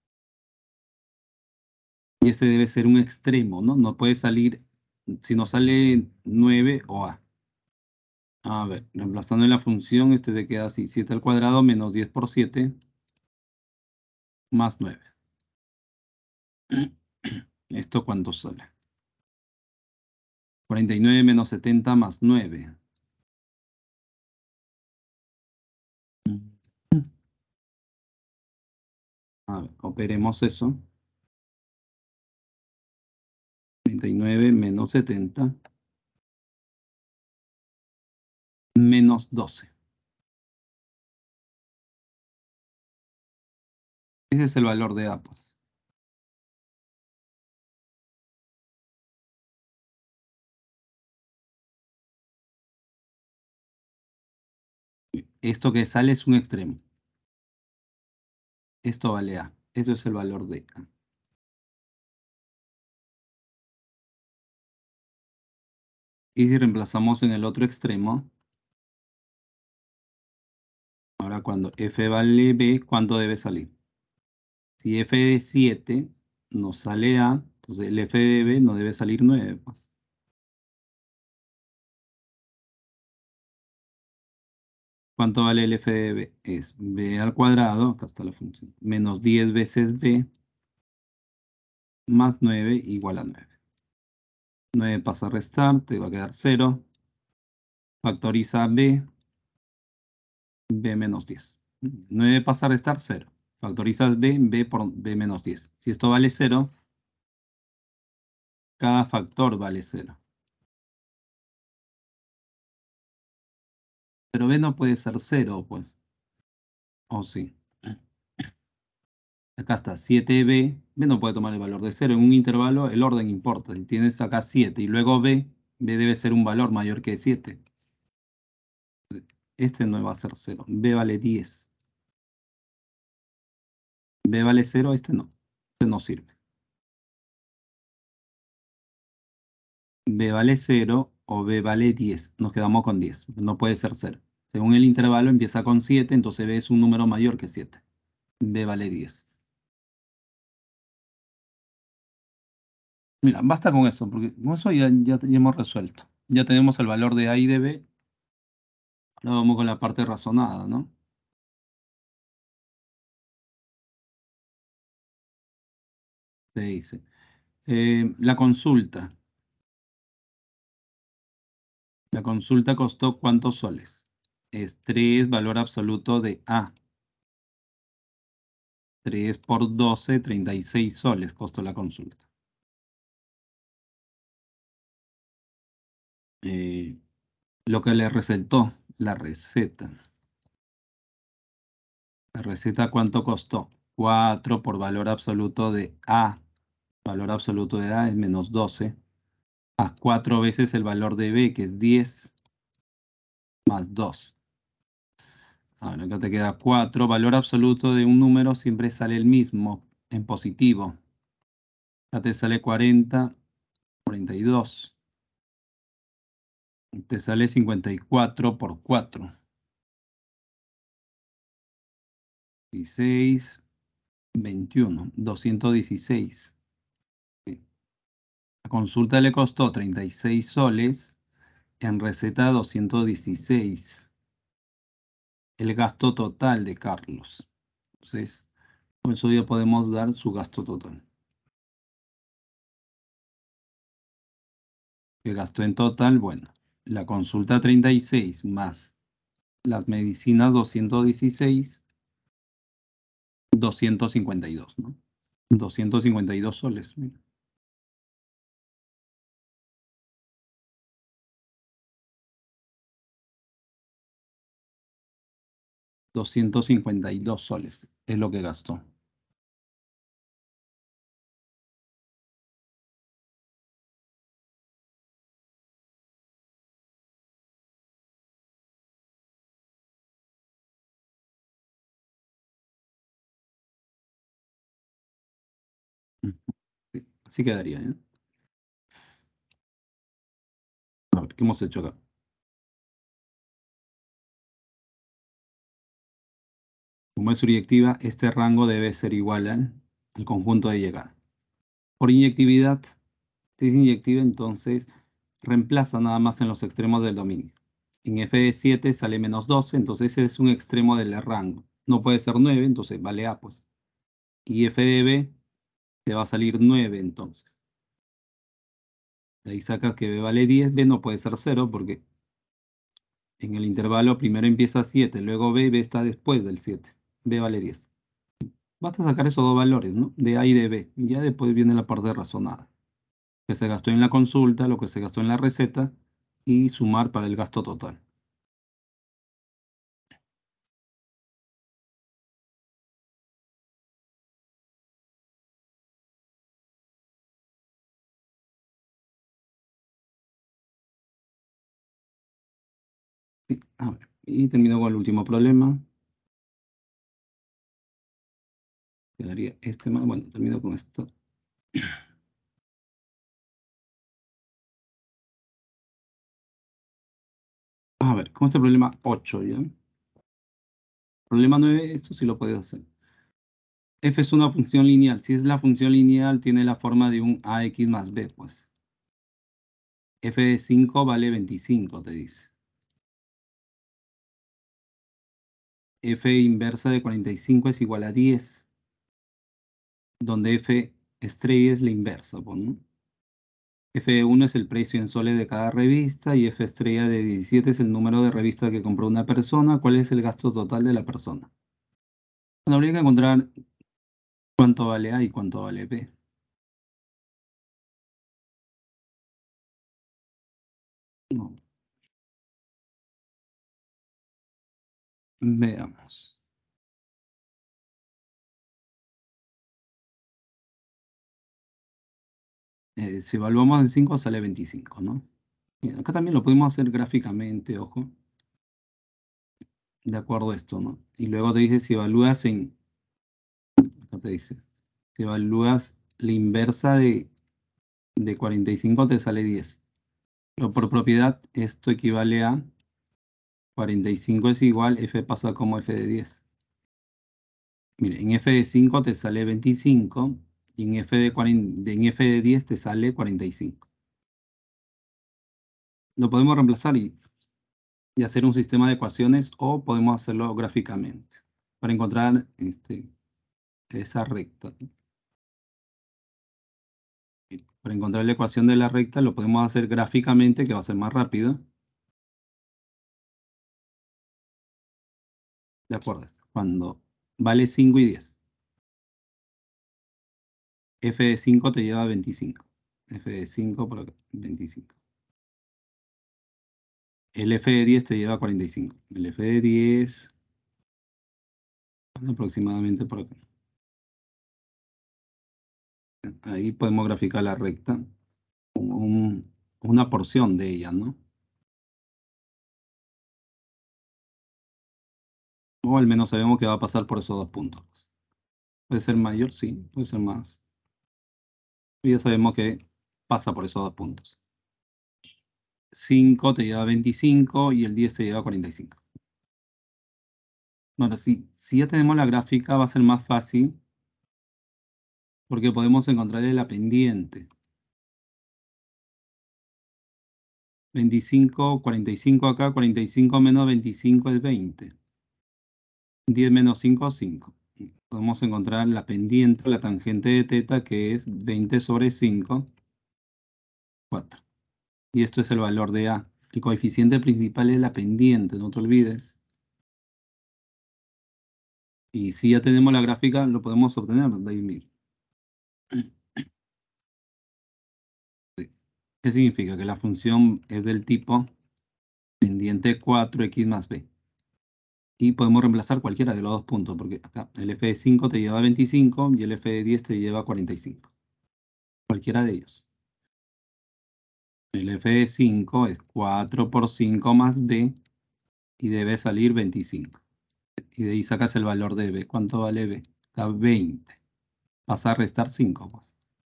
Y este debe ser un extremo, ¿no? No puede salir, si no sale nueve o A. A ver, reemplazando en la función, este te queda así, siete al cuadrado menos diez por siete más nueve. ¿Esto cuánto sale? cuarenta y nueve menos setenta más nueve. A ver, operemos eso. cuarenta y nueve menos setenta menos doce. Ese es el valor de A, pues. Esto que sale es un extremo. Esto vale A. Eso es el valor de A. Y si reemplazamos en el otro extremo, ahora cuando F vale B, ¿cuánto debe salir? Si F de siete nos sale A, entonces el F de B no debe salir nueve, pues. ¿Cuánto vale el F de B? Es B al cuadrado, acá está la función, menos diez veces B, más nueve igual a nueve. nueve pasa a restar, te va a quedar cero. Factoriza B, B menos diez. nueve pasa a restar, cero. Factorizas B, B por B menos diez. Si esto vale cero, cada factor vale cero. Pero B no puede ser cero, pues. ¿O sí? Acá está, siete b. B no puede tomar el valor de cero. En un intervalo el orden importa. Si tienes acá siete y luego B, B debe ser un valor mayor que siete. Este no va a ser cero. B vale diez. B vale cero, este no. Este no sirve. B vale cero o B vale diez. Nos quedamos con diez. No puede ser cero. Según el intervalo empieza con siete, entonces B es un número mayor que siete. B vale diez. Mira, basta con eso, porque con eso ya, ya, ya hemos resuelto. Ya tenemos el valor de A y de B. Ahora vamos con la parte razonada, ¿no? Se dice. Eh, la consulta. La consulta costó ¿cuántos soles? Es tres, valor absoluto de A. tres por doce, treinta y seis soles costó la consulta. Eh, lo que le resaltó, la receta. La receta, ¿cuánto costó? cuatro por valor absoluto de A. Valor absoluto de A es menos doce. A cuatro veces el valor de B, que es diez, más dos. Ahora acá te queda cuatro. Valor absoluto de un número siempre sale el mismo, en positivo. Acá te sale cuarenta, cuarenta y dos. Te sale cincuenta y cuatro por cuatro. dieciséis, veintiuno, doscientos dieciséis. La consulta le costó treinta y seis soles, en receta doscientos dieciséis. El gasto total de Carlos. Entonces, con eso ya podemos dar su gasto total. Que gastó en total, bueno, la consulta treinta y seis más las medicinas doscientos dieciséis, doscientos cincuenta y dos, ¿no? doscientos cincuenta y dos soles. Mira. doscientos cincuenta y dos soles es lo que gastó. Sí, así quedaría, ¿eh? A ver, ¿qué hemos hecho acá? Como es inyectiva, este rango debe ser igual al, al conjunto de llegada. Por inyectividad, si es inyectiva, entonces reemplaza nada más en los extremos del dominio. En F de siete sale menos doce, entonces ese es un extremo del rango. No puede ser nueve, entonces vale A, pues. Y F de B te va a salir nueve, entonces. De ahí sacas que B vale diez, B no puede ser cero porque en el intervalo primero empieza siete, luego B, B está después del siete. B vale diez. Basta sacar esos dos valores, ¿no? De A y de B. Y ya después viene la parte razonada. Que se gastó en la consulta, lo que se gastó en la receta y sumar para el gasto total. Sí, a ver, y termino con el último problema. Quedaría este más. Bueno, termino con esto. A ver, con este problema ocho, ¿ya? Problema nueve, esto sí lo puedes hacer. F es una función lineal. Si es la función lineal, tiene la forma de un A X más B, pues. F de cinco vale veinticinco, te dice. F inversa de cuarenta y cinco es igual a diez. Donde F estrella es la inversa, pues, ¿no? F de uno es el precio en soles de cada revista y F estrella de diecisiete es el número de revistas que compró una persona. ¿Cuál es el gasto total de la persona? Bueno, habría que encontrar cuánto vale A y cuánto vale B. No, veamos. Eh, si evaluamos en cinco sale veinticinco, ¿no? Bien, acá también lo podemos hacer gráficamente, ojo. De acuerdo a esto, ¿no? Y luego te dice si evalúas en... Acá te dice, si evalúas la inversa de, de cuarenta y cinco te sale diez. Pero por propiedad esto equivale a cuarenta y cinco es igual, f pasa como f de diez. Mire, en f de cinco te sale veinticinco y en f de, cuarenta, en f de diez te sale cuarenta y cinco. Lo podemos reemplazar y, y hacer un sistema de ecuaciones o podemos hacerlo gráficamente para encontrar este, esa recta. Para encontrar la ecuación de la recta lo podemos hacer gráficamente, que va a ser más rápido. De acuerdo, cuando vale cinco y diez. F de cinco te lleva a veinticinco. F de cinco por acá, veinticinco. El F de diez te lleva a cuarenta y cinco. El F de diez aproximadamente por acá. Ahí podemos graficar la recta, un, una porción de ella, ¿no? O al menos sabemos que va a pasar por esos dos puntos. Puede ser mayor, sí, puede ser más. Y ya sabemos que pasa por esos dos puntos. cinco te lleva a veinticinco y el diez te lleva a cuarenta y cinco. Ahora, sí, si ya tenemos la gráfica, va a ser más fácil porque podemos encontrarle la pendiente. veinticinco, cuarenta y cinco acá, cuarenta y cinco menos veinticinco es veinte. diez menos cinco, cinco. Podemos encontrar la pendiente, la tangente de teta, que es veinte sobre cinco, cuatro. Y esto es el valor de A. El coeficiente principal es la pendiente, no te olvides. Y si ya tenemos la gráfica, lo podemos obtener, David. ¿Qué significa? Que la función es del tipo pendiente cuatro x más b. Y podemos reemplazar cualquiera de los dos puntos, porque acá el f de cinco te lleva a veinticinco y el f de diez te lleva a cuarenta y cinco. Cualquiera de ellos. El f de cinco es cuatro por cinco más b y debe salir veinticinco. Y de ahí sacas el valor de b. ¿Cuánto vale b? Da veinte. Vas a restar cinco. Pues.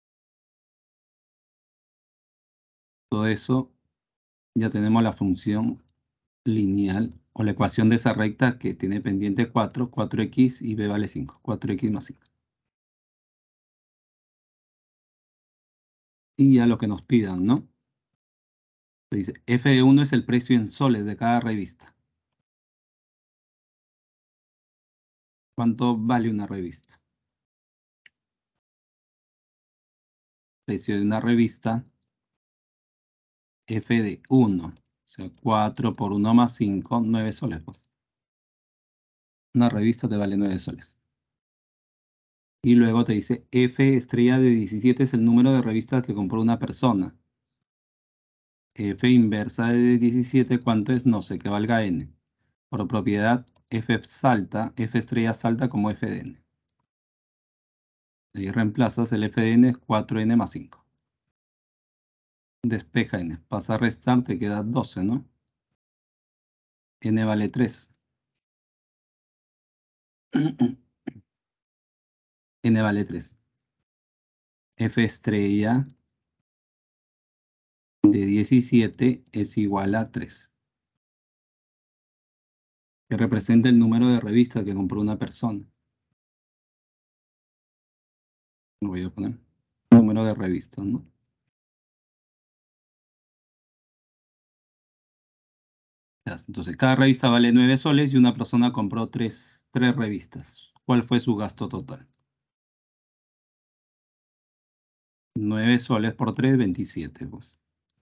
Todo eso ya tenemos la función lineal o la ecuación de esa recta que tiene pendiente cuatro, cuatro x y b vale cinco. cuatro x más cinco. Y ya lo que nos pidan, ¿no? Dice, F de uno es el precio en soles de cada revista. ¿Cuánto vale una revista? Precio de una revista, F de uno. O sea, cuatro por uno más cinco, nueve soles. Pues. Una revista te vale nueve soles. Y luego te dice, F estrella de diecisiete es el número de revistas que compró una persona. F inversa de diecisiete, ¿cuánto es? No sé, que valga n. Por propiedad, F salta, F estrella salta como F de n. Ahí reemplazas, el F de n es cuatro n más cinco. Despeja n. Pasa a restar, te queda doce, ¿no? N vale tres. N vale tres. F estrella de diecisiete es igual a tres. Que representa el número de revistas que compró una persona. Lo voy a poner. Número de revistas, ¿no? Entonces, cada revista vale nueve soles y una persona compró tres, tres revistas. ¿Cuál fue su gasto total? nueve soles por tres, veintisiete. Pues.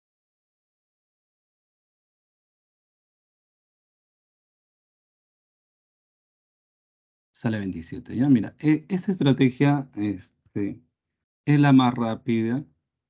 Sale veintisiete. Ya, mira, e- esta estrategia este, es la más rápida.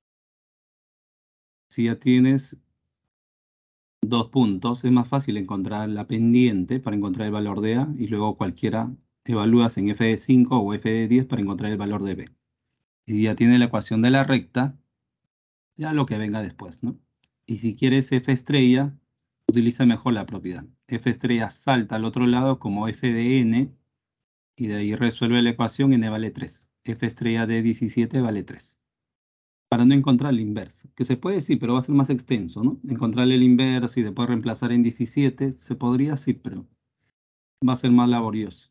Si ya tienes dos puntos, es más fácil encontrar la pendiente para encontrar el valor de A y luego cualquiera evalúas en F de cinco o F de diez para encontrar el valor de B. Y ya tiene la ecuación de la recta, ya lo que venga después, ¿no? Y si quieres f estrella, utiliza mejor la propiedad. F estrella salta al otro lado como f de n, y de ahí resuelve la ecuación, n vale tres. F estrella de diecisiete vale tres. Para no encontrar la inversa. Que se puede, sí, pero va a ser más extenso, ¿no? Encontrarle el inverso y después reemplazar en diecisiete, se podría, sí, pero va a ser más laborioso.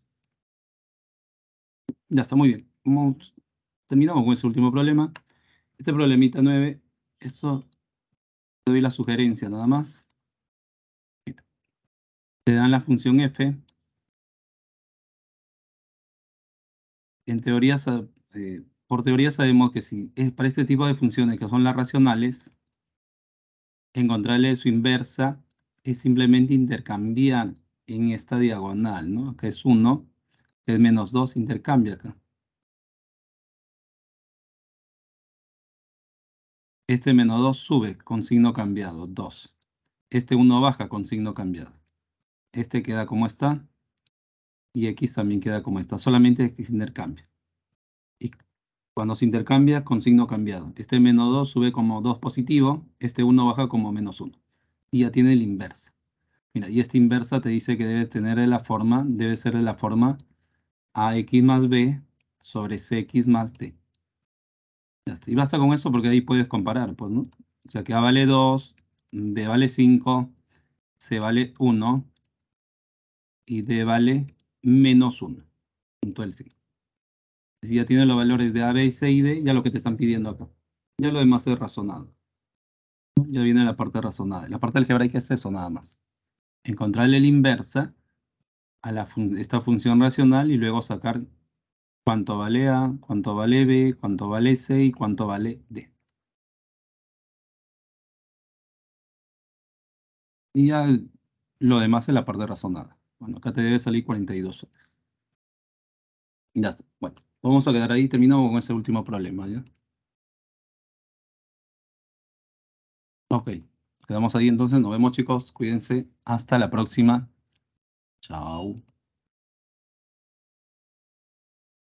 Ya está, muy bien. Vamos, terminamos con ese último problema. Este problemita nueve, esto te doy la sugerencia nada más. Mira, te dan la función f. En teoría, sa- eh, por teoría sabemos que si es para este tipo de funciones que son las racionales, encontrarle su inversa es simplemente intercambiar en esta diagonal, ¿no? Que es uno, que es menos dos, intercambia acá. Este menos dos sube con signo cambiado, dos. Este uno baja con signo cambiado. Este queda como está. Y x también queda como está. Solamente x intercambia. Y cuando se intercambia con signo cambiado. Este menos dos sube como dos positivo. Este uno baja como menos uno. Y ya tiene la inversa. Mira, y esta inversa te dice que debe tener de la forma, debe ser de la forma ax más b sobre cx más d. Ya está. Y basta con eso porque ahí puedes comparar, pues, ¿no? O sea que a vale dos, b vale cinco, c vale uno y d vale menos uno. Punto el signo. Si ya tienes los valores de a, b, c y d, ya lo que te están pidiendo acá. Ya lo demás es razonado. Ya viene la parte razonada. La parte algebraica es eso nada más. Encontrarle la inversa a la fun esta función racional y luego sacar cuánto vale a, cuánto vale b, cuánto vale c y cuánto vale d. Y ya lo demás es la parte razonada. Bueno, acá te debe salir cuarenta y dos soles. Ya está. Bueno, vamos a quedar ahí. Terminamos con ese último problema, ¿ya? Ok. Quedamos ahí entonces. Nos vemos, chicos. Cuídense. Hasta la próxima. Chao.